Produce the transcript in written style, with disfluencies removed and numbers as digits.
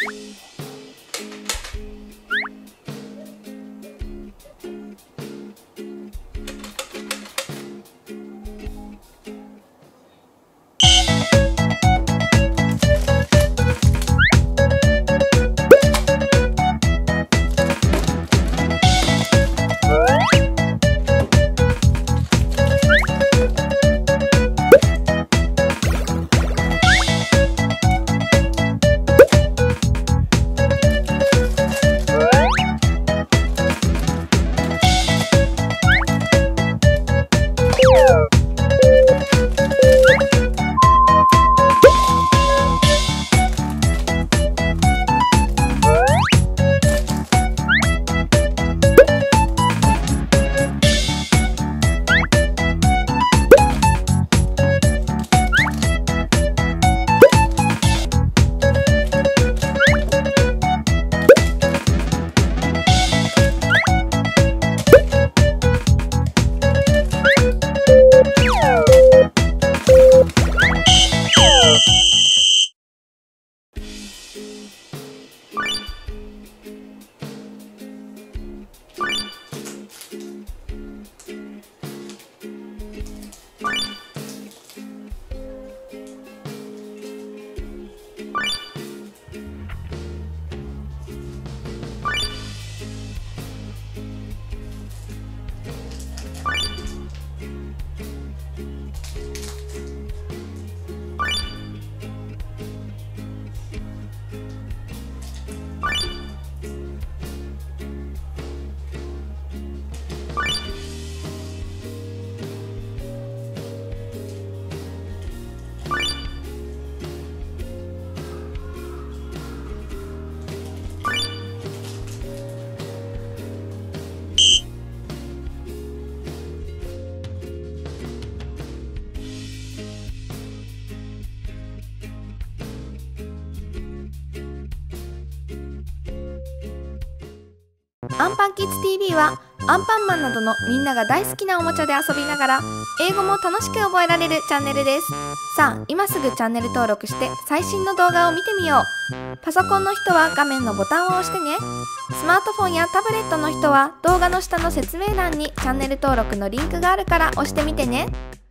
アンパンキッズ TV はアンパンマンなどのみんなが大好きなおもちゃで遊びながら英語も楽しく覚えられるチャンネルです。さあ今すぐチャンネル登録して最新の動画を見てみよう。パソコンの人は画面のボタンを押してね。スマートフォンやタブレットの人は動画の下の説明欄にチャンネル登録のリンクがあるから押してみてね。